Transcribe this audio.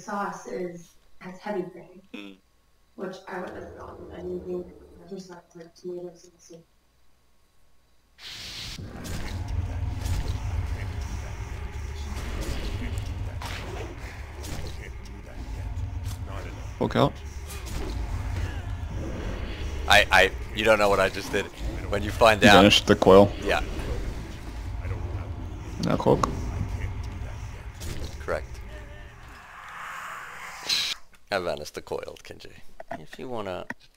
sauce has heavy cream, which I would have gone with anything. I just like tomatoes and soup. Poke out. You don't know what I just did. When you find out. Vanished the coil. Yeah. Now cloak. Correct. I vanished the coil, Kenji. If you wanna